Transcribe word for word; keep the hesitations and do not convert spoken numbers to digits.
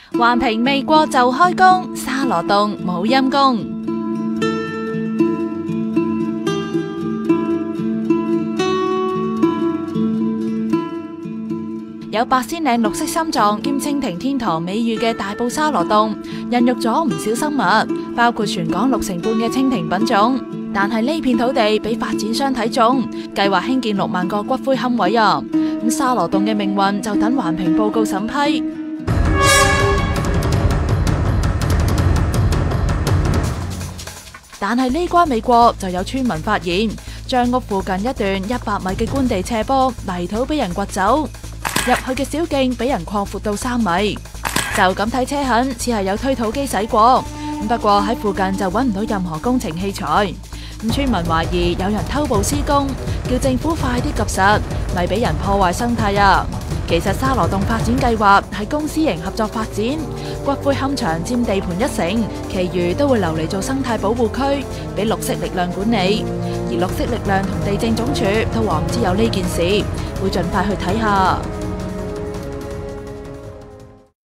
環評未過就開工，沙羅洞冇陰功。有八仙嶺綠色心臟兼蜻蜓天堂美譽嘅大埔沙羅洞，孕育咗唔少生物，包括全港六成半嘅蜻蜓品種。但係呢片土地俾發展商睇中，計劃興建六萬個骨灰龕位啊！咁沙羅洞嘅命運就等環評報告審批。但係呢關未過，就有村民發現將屋附近一段一百米嘅官地斜坡泥土俾人掘走。入去嘅小徑俾人擴闊到三米，就咁睇車痕，似係有推土機駛過。不過喺附近就揾唔到任何工程器材。咁村民懷疑有人偷步施工，叫政府快啲及實，咪俾人破壞生態啊！其實沙羅洞發展計劃係公私營合作發展，骨灰龕場佔地盤一成，其餘都會留嚟做生態保護區，俾綠色力量管理。而綠色力量同地政總署都話唔知有呢件事，會盡快去睇下。